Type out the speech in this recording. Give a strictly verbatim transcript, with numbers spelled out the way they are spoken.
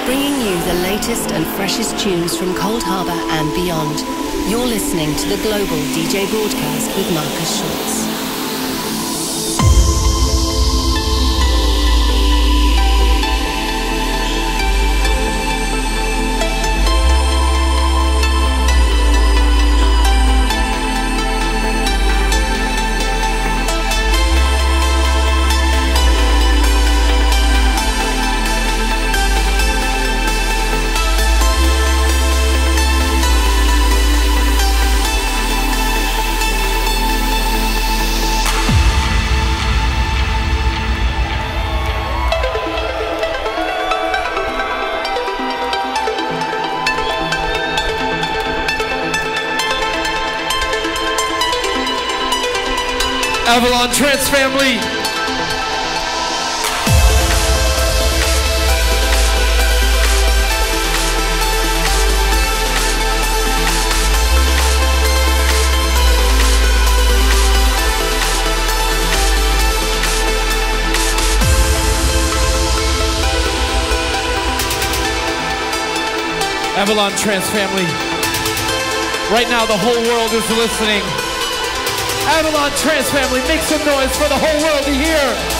bringing you the latest and freshest tunes from Cold Harbour and beyond. You're listening to the Global D J Broadcast with Markus Schulz. Avalon Trance family. Avalon Trance family. Right now the whole world is listening. Avalon Trance family, make some noise for the whole world to hear.